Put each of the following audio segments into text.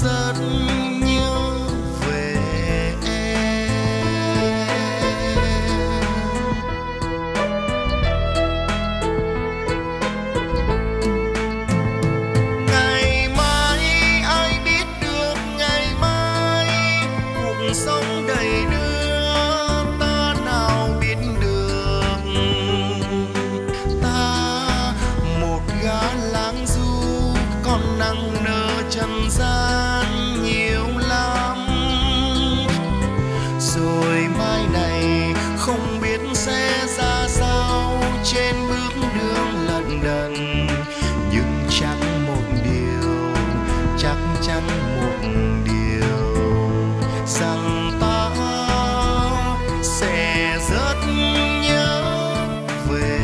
rất nhớ về ngày mai ai biết được ngày mai cuộc sống đầy đưa ta nào biết được ta một gã lang du còn nặng nợ trần gian nhiều lắm rồi mai này không biết sẽ ra sao trên bước đường lận đận nhưng chắc chắn một điều rằng ta sẽ rất nhớ về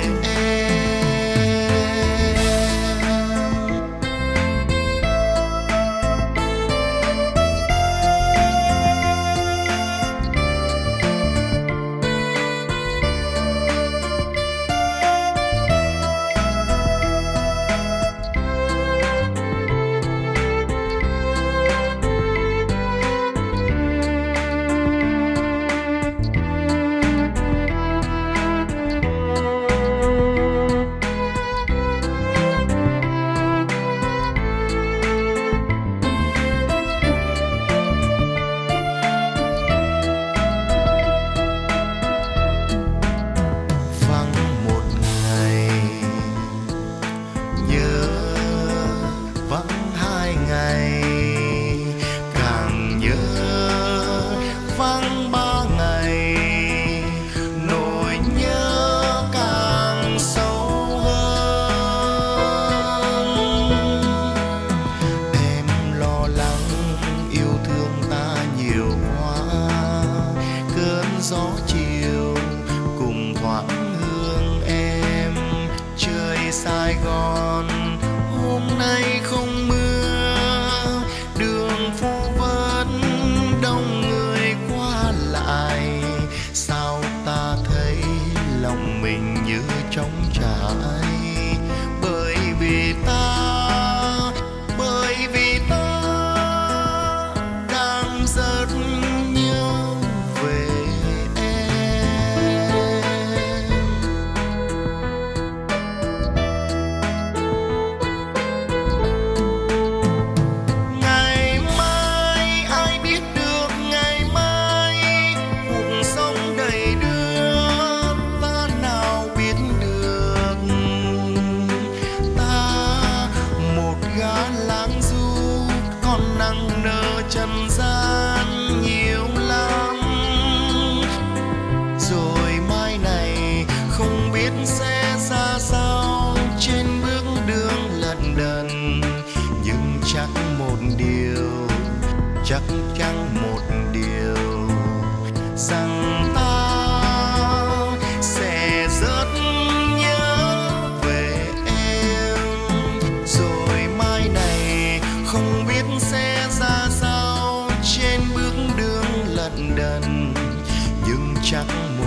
gió chiều cùng thoáng hương em trời Sài Gòn hôm nay không mưa đường phố vẫn đông người qua lại sao ta thấy lòng mình như trống trải bởi vì ta đang rất nhớ về trần gian nhiều lắm rồi mai này không biết sẽ ra sao trên bước đường lận đận nhưng chắc chắn một điều rằng ta sẽ rất nhớ về em rồi mai này không biết sẽ ra sao trên bước đường lận đận nhưng chắc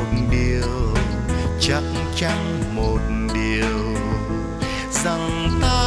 chắn một điều rằng ta